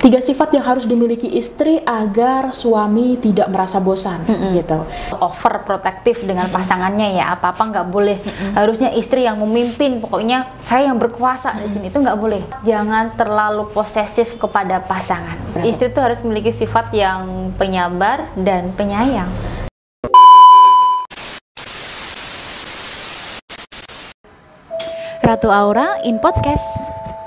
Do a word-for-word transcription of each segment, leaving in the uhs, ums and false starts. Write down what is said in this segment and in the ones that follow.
Tiga sifat yang harus dimiliki istri agar suami tidak merasa bosan, mm-hmm. gitu. Overprotektif dengan mm-hmm. pasangannya ya, apa-apa nggak boleh. Mm-hmm. Harusnya istri yang memimpin, pokoknya saya yang berkuasa mm-hmm. di sini, itu nggak boleh. Jangan terlalu posesif kepada pasangan. Berapa? Istri itu harus memiliki sifat yang penyabar dan penyayang. Ratu Aura in Podcast.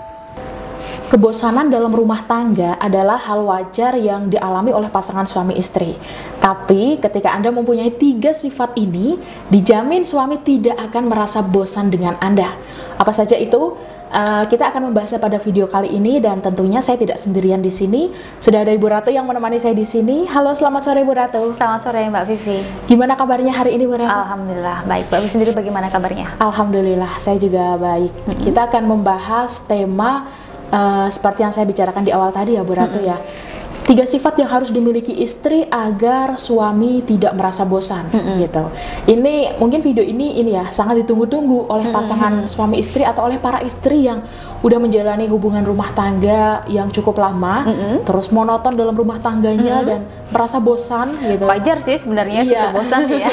Kebosanan dalam rumah tangga adalah hal wajar yang dialami oleh pasangan suami istri. Tapi ketika Anda mempunyai tiga sifat ini, dijamin suami tidak akan merasa bosan dengan Anda. Apa saja itu? Uh, kita akan membahasnya pada video kali ini, dan tentunya saya tidak sendirian di sini. Sudah ada Ibu Ratu yang menemani saya di sini. Halo, selamat sore Ibu Ratu. Selamat sore Mbak Vivi. Gimana kabarnya hari ini, Bu Ratu? Alhamdulillah baik. Mbak Vivi sendiri bagaimana kabarnya? Alhamdulillah, saya juga baik. Mm-hmm. Kita akan membahas tema uh, seperti yang saya bicarakan di awal tadi ya, Bu Ratu, mm-hmm. ya. Tiga sifat yang harus dimiliki istri agar suami tidak merasa bosan, mm-hmm. gitu. Ini mungkin video ini ini ya sangat ditunggu-tunggu oleh pasangan mm-hmm. suami istri atau oleh para istri yang udah menjalani hubungan rumah tangga yang cukup lama, mm-hmm. terus monoton dalam rumah tangganya mm-hmm. dan merasa bosan gitu. Wajar sih sebenarnya iya. sudah bosan ya.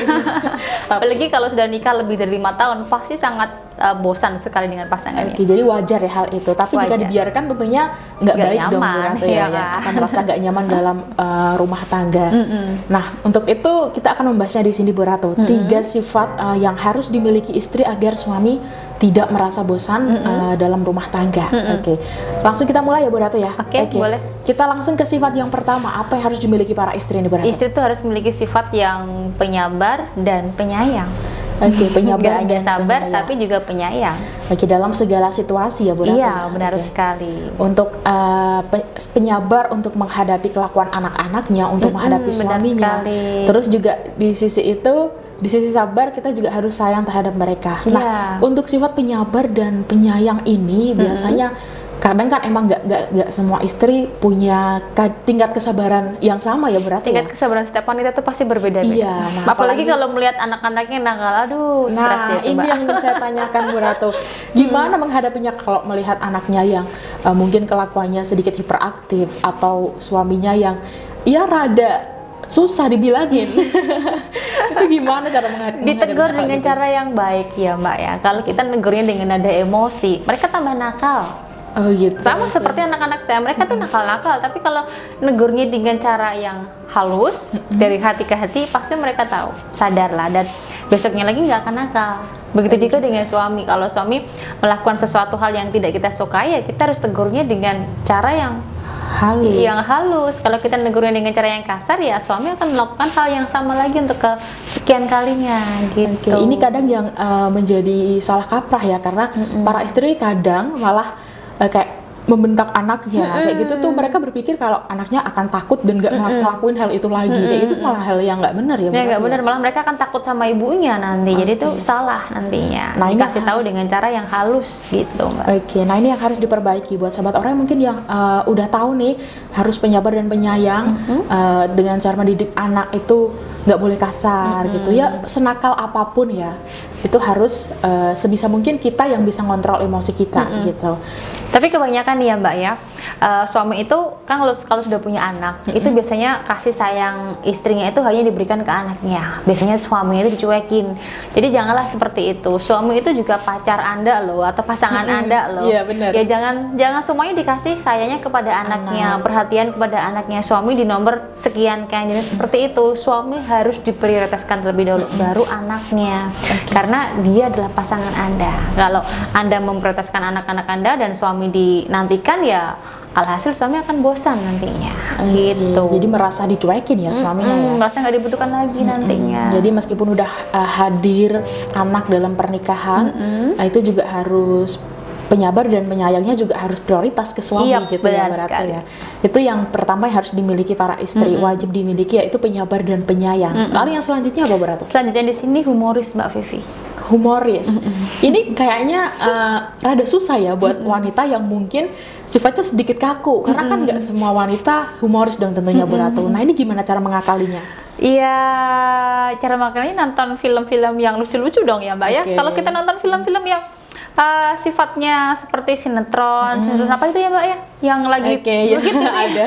Apalagi kalau sudah nikah lebih dari lima tahun pasti sangat uh, bosan sekali dengan pasangannya. Oke, jadi wajar ya hal itu. Tapi wajar. Jika dibiarkan tentunya nggak baik nyaman, dong, Bu Ratu, ya, ya. Akan merasa nggak nyaman dalam uh, rumah tangga. Mm-hmm. Nah, untuk itu kita akan membahasnya di sini, Bu Ratu. Mm-hmm. Tiga sifat uh, yang harus dimiliki istri agar suami tidak merasa bosan mm-hmm. uh, dalam rumah tangga. Mm-hmm. Oke, langsung kita mulai ya, Bu Ratu ya. Oke, okay, boleh. Kita langsung ke sifat yang pertama. Apa yang harus dimiliki para istri ini, Bu Ratu? Istri itu harus memiliki sifat yang penyabar dan penyayang. Oke, okay, penyabar dan sabar penyayang. Tapi juga penyayang. Oke, okay, dalam segala situasi ya, Bu Ratu. Iya, benar okay. sekali. Untuk uh, pe penyabar untuk menghadapi kelakuan anak-anaknya, untuk mm-hmm, menghadapi suaminya. Terus juga di sisi itu, di sisi sabar kita juga harus sayang terhadap mereka. Yeah. Nah, untuk sifat penyabar dan penyayang ini mm-hmm. biasanya kadang kan emang nggak nggak nggak semua istri punya tingkat kesabaran yang sama ya, berarti tingkat ya? kesabaran setiap wanita itu pasti berbeda-beda. Iya, nah, apalagi, apalagi kalau melihat anak-anaknya nakal, aduh stres nah, dia tuh, ini Mbak. yang ingin saya tanyakan, Bu Ratu. Gimana hmm. menghadapinya kalau melihat anaknya yang uh, mungkin kelakuannya sedikit hiperaktif atau suaminya yang ya rada susah dibilangin. Itu gimana cara menghadapi? Ditegur dengan cara yang baik ya, Mbak ya. Kalau kita negurnya dengan nada emosi, mereka tambah nakal. Oh gitu. Sama seperti anak-anak saya, mereka tuh nakal-nakal, tapi kalau negurnya dengan cara yang halus dari hati ke hati, pasti mereka tahu, sadarlah, dan besoknya lagi nggak akan nakal. Begitu juga dengan suami. Kalau suami melakukan sesuatu hal yang tidak kita sukai, ya kita harus tegurnya dengan cara yang halus. Yang halus. Kalau kita negurnya dengan cara yang kasar, ya suami akan melakukan hal yang sama lagi untuk kesekian kalinya gitu. Oke, ini kadang yang uh, menjadi salah kaprah ya, karena mm-hmm. para istri kadang malah uh, kayak membentak anaknya, mm-hmm. kayak gitu tuh mereka berpikir kalau anaknya akan takut dan nggak mm-hmm. ngelakuin hal itu lagi, mm-hmm. kayak itu malah hal yang nggak benar ya. Ya nggak benar, malah mereka akan takut sama ibunya nanti, okay. jadi itu salah nantinya. Nah, ini kasih tahu dengan cara yang halus gitu, Mbak. Oke, okay. Nah ini yang harus diperbaiki buat sahabat orang yang mungkin yang uh, udah tahu nih harus penyabar dan penyayang, mm-hmm. uh, dengan cara mendidik anak itu nggak boleh kasar, mm-hmm. gitu ya, senakal apapun ya, itu harus uh, sebisa mungkin kita yang bisa ngontrol emosi kita, mm-hmm. gitu. Tapi kebanyakan nih ya, Mbak ya, uh, suami itu kan kalau, kalau sudah punya anak, mm-hmm. itu biasanya kasih sayang istrinya itu hanya diberikan ke anaknya. Biasanya suaminya itu dicuekin. Jadi janganlah seperti itu. Suami itu juga pacar Anda loh, atau pasangan mm-hmm. Anda loh. Iya, benar. Ya jangan jangan semuanya dikasih sayangnya kepada anaknya, anak. perhatian kepada anaknya. Suami di nomor sekian kan. Jadi seperti itu. Suami harus diprioritaskan terlebih dahulu, mm-hmm. baru anaknya. Okay. Karena dia adalah pasangan Anda. Kalau Anda memprioritaskan anak-anak Anda dan suami dinantikan, ya alhasil suami akan bosan nantinya. Okay. Gitu. Jadi merasa dicuekin ya suaminya, mm-hmm, ya. Merasa nggak dibutuhkan lagi mm-hmm. nantinya. Jadi meskipun udah uh, hadir anak dalam pernikahan, mm-hmm. nah itu juga harus penyabar dan penyayangnya juga harus prioritas ke suami, iya, gitu ya, berarti ya. Itu yang pertama yang harus dimiliki para istri, mm-hmm. wajib dimiliki, yaitu penyabar dan penyayang. Mm-hmm. Lalu yang selanjutnya apa, berarti? Selanjutnya di sini humoris, Mbak Vivi. Humoris. Mm-hmm. Ini kayaknya uh, rada susah ya buat mm-hmm. wanita yang mungkin sifatnya sedikit kaku, karena mm-hmm. kan nggak semua wanita humoris dong tentunya, mm-hmm. beratu. Nah ini gimana cara mengakalinya? Iya, cara makanya nonton film-film yang lucu-lucu dong ya, Mbak, okay. ya. Kalau kita nonton film-film yang uh, sifatnya seperti sinetron, Mm-hmm. sinetron apa itu ya Mbak ya? Yang lagi Oke, ya, begitu nih. ada.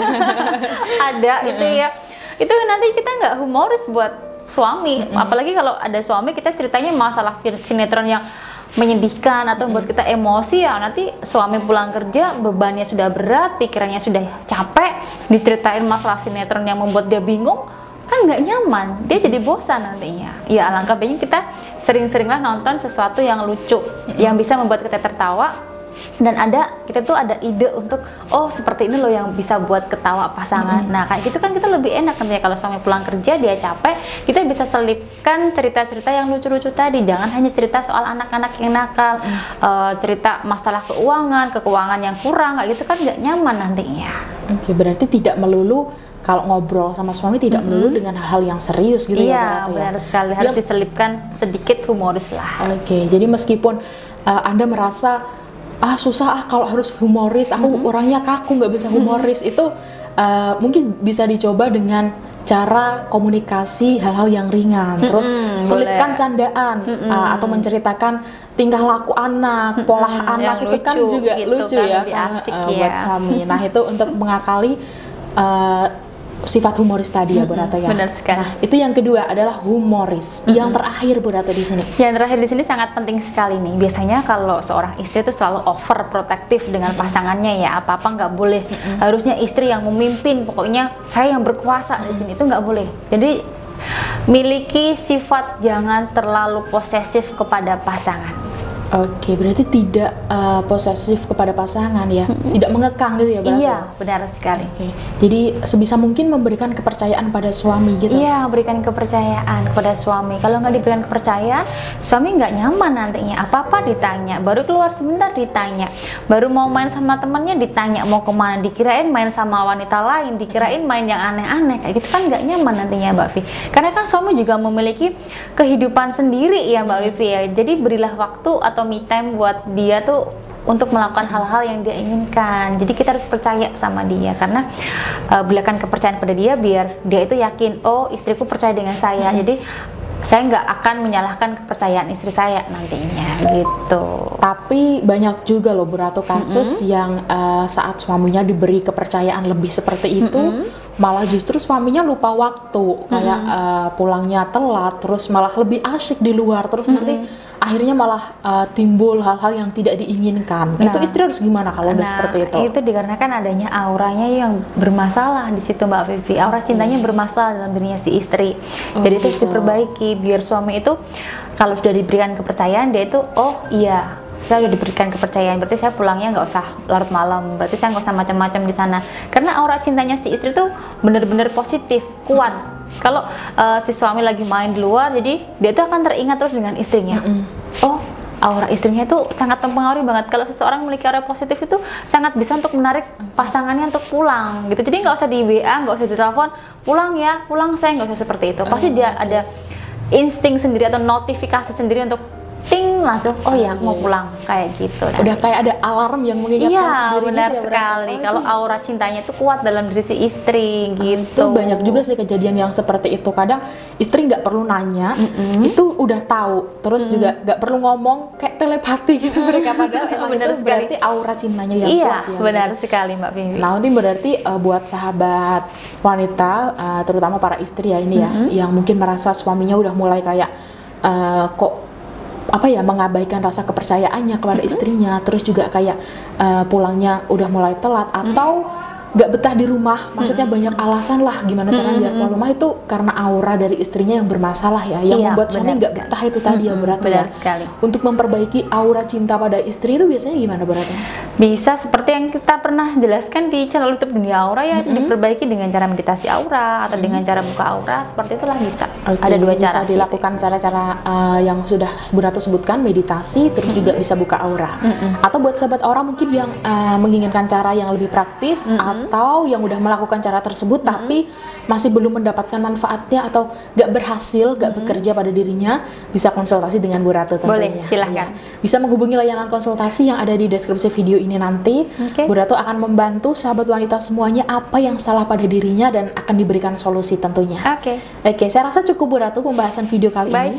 Ada gitu ya. Itu nanti kita nggak humoris buat suami. Mm-hmm. Apalagi kalau ada suami kita ceritanya masalah sinetron yang menyedihkan atau membuat kita emosi, ya nanti suami pulang kerja bebannya sudah berat, pikirannya sudah capek, diceritain masalah sinetron yang membuat dia bingung, kan nggak nyaman, dia jadi bosan nantinya. Ya alangkah baiknya kita sering-seringlah nonton sesuatu yang lucu, yang bisa membuat kita tertawa. Dan ada, kita tuh ada ide untuk, oh seperti ini loh yang bisa buat ketawa pasangan. Mm-hmm. Nah kayak gitu kan kita lebih enak nantinya kalau suami pulang kerja dia capek, kita bisa selipkan cerita-cerita yang lucu-lucu tadi. Jangan hanya cerita soal anak-anak yang nakal, mm-hmm. uh, cerita masalah keuangan, keuangan yang kurang, kayak gitu kan nggak nyaman nantinya. Oke, berarti tidak melulu kalau ngobrol sama suami tidak mm-hmm. melulu dengan hal-hal yang serius gitu iya, ya. Iya, benar sekali. Harus yang... diselipkan sedikit humoris lah. Oke, jadi meskipun uh, Anda merasa ah susah ah kalau harus humoris, aku mm-hmm. orangnya kaku nggak bisa humoris, mm-hmm. itu uh, mungkin bisa dicoba dengan cara komunikasi hal-hal yang ringan, mm-hmm. terus selipkan candaan, mm-hmm. uh, atau menceritakan tingkah laku anak, mm-hmm. pola anak, yang itu lucu, kan juga gitu lucu kan, ya, asik, uh, ya buat suami. Nah itu untuk mengakali uh, sifat humoris tadi ya, Bu Ratu ya. Benar sekali. Nah, itu yang kedua adalah humoris. Mm-hmm. Yang terakhir Bu Ratu di sini. Yang terakhir di sini sangat penting sekali nih. Biasanya kalau seorang istri itu selalu overprotective dengan mm-hmm. pasangannya ya, apa-apa nggak boleh. Mm-hmm. Harusnya istri yang memimpin, pokoknya saya yang berkuasa mm-hmm. di sini, itu nggak boleh. Jadi miliki sifat jangan terlalu posesif kepada pasangan. Oke, berarti tidak uh, posesif kepada pasangan ya, mm-hmm. tidak mengekang gitu ya berarti? Iya, benar sekali. Oke, jadi sebisa mungkin memberikan kepercayaan pada suami gitu? Iya, berikan kepercayaan kepada suami. Kalau nggak diberikan kepercayaan, suami nggak nyaman nantinya. Apa-apa ditanya, baru keluar sebentar ditanya, baru mau main sama temannya ditanya mau kemana, dikirain main sama wanita lain, dikirain main yang aneh-aneh, kayak gitu kan nggak nyaman nantinya Mbak Vi. Karena kan suami juga memiliki kehidupan sendiri ya Mbak Vivi ya. Jadi berilah waktu atau me time buat dia tuh untuk melakukan hal-hal yang dia inginkan. Jadi kita harus percaya sama dia, karena uh, berikan kepercayaan pada dia biar dia itu yakin, oh istriku percaya dengan saya. Hmm. Jadi saya nggak akan menyalahkan kepercayaan istri saya nantinya gitu. Tapi banyak juga loh Bu Ratu kasus mm-hmm. yang uh, saat suaminya diberi kepercayaan lebih seperti itu, mm-hmm. malah justru suaminya lupa waktu, kayak mm-hmm. uh, pulangnya telat, terus malah lebih asyik di luar, terus mm-hmm. nanti akhirnya malah uh, timbul hal-hal yang tidak diinginkan. Nah, itu istri harus gimana kalau udah nah, seperti itu? Itu dikarenakan adanya auranya yang bermasalah di situ Mbak Vivi. Aura cintanya hmm. bermasalah dalam dirinya si istri. Oh, jadi itu harus diperbaiki biar suami itu kalau sudah diberikan kepercayaan, dia itu oh iya saya sudah diberikan kepercayaan, berarti saya pulangnya nggak usah larut malam, berarti saya nggak usah macam-macam di sana. Karena aura cintanya si istri tuh benar-benar positif, kuat. Hmm. Kalau uh, si suami lagi main di luar, jadi dia tuh akan teringat terus dengan istrinya. Mm-hmm. Oh, aura istrinya itu sangat mempengaruhi banget. Kalau seseorang memiliki aura positif itu sangat bisa untuk menarik pasangannya untuk pulang, gitu. Jadi nggak usah di W A, nggak usah di telepon, pulang ya, pulang saya, nggak usah seperti itu. Pasti oh, dia okay. ada insting sendiri atau notifikasi sendiri untuk ting langsung oh ya aku mau pulang kayak gitu. Udah kayak ada alarm yang mengingatkan iya, sendiri. Benar ya, sekali. Oh, kalau aura cintanya itu kuat dalam diri si istri gitu. Itu banyak juga sih kejadian yang seperti itu. Kadang istri nggak perlu nanya, mm-hmm. itu udah tahu. Terus mm-hmm. juga nggak perlu ngomong, kayak telepati gitu mereka, padahal emang benar itu sekali. Berarti aura cintanya yang iya, kuat ya. Benar gitu. Sekali Mbak Vivi. Nah, nanti berarti uh, buat sahabat wanita, uh, terutama para istri ya ini mm-hmm. ya, yang mungkin merasa suaminya udah mulai kayak uh, kok apa ya mengabaikan rasa kepercayaannya kepada mm-hmm. istrinya, terus juga kayak uh, pulangnya udah mulai telat atau nggak mm-hmm. betah di rumah, maksudnya mm-hmm. banyak alasan lah gimana caranya mm-hmm. biar keluar rumah, itu karena aura dari istrinya yang bermasalah ya, yang iya, membuat suami nggak betah itu tadi mm-hmm. ya berarti ya. Sekali. Untuk memperbaiki aura cinta pada istri itu biasanya gimana berarti? Bisa seperti yang kita pernah jelaskan di channel YouTube Dunia Aura ya, mm-hmm. diperbaiki dengan cara meditasi aura atau mm-hmm. dengan cara buka aura, seperti itulah bisa. Okay, ada dua cara. Bisa dilakukan cara-cara uh, yang sudah Bu Ratu sebutkan, meditasi, terus mm-hmm. juga bisa buka aura. Mm-hmm. Atau buat sahabat aura mungkin yang uh, menginginkan cara yang lebih praktis mm-hmm. atau yang udah melakukan cara tersebut mm-hmm. tapi masih belum mendapatkan manfaatnya atau gak berhasil, gak mm-hmm. bekerja pada dirinya, bisa konsultasi dengan Bu Ratu tentunya. Boleh, silahkan. Ya. Bisa menghubungi layanan konsultasi yang ada di deskripsi video ini nanti. Okay. Bu Ratu akan membantu sahabat wanita semuanya apa yang salah pada dirinya dan akan diberikan solusi tentunya. Oke. Okay. Oke, okay, saya rasa cukup Bu Ratu pembahasan video kali Baik. ini.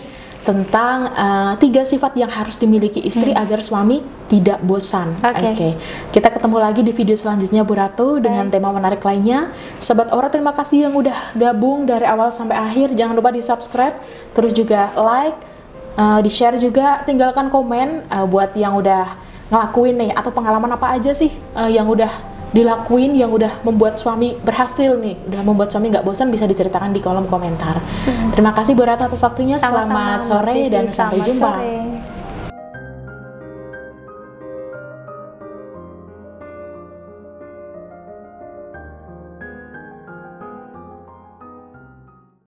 tentang uh, tiga sifat yang harus dimiliki istri hmm. agar suami tidak bosan. Oke. Okay. Okay. Kita ketemu lagi di video selanjutnya Bu Ratu dengan Baik. tema menarik lainnya. Sobat Aura, terima kasih yang udah gabung dari awal sampai akhir. Jangan lupa di-subscribe, terus juga like, uh, di-share juga, tinggalkan komen uh, buat yang udah ngelakuin nih atau pengalaman apa aja sih uh, yang udah dilakuin yang udah membuat suami berhasil nih, udah membuat suami nggak bosan, bisa diceritakan di kolom komentar. Hmm. Terima kasih Bu Ratu atas waktunya. Sama-sama, Selamat sore dan sampai Selamat jumpa. Sore.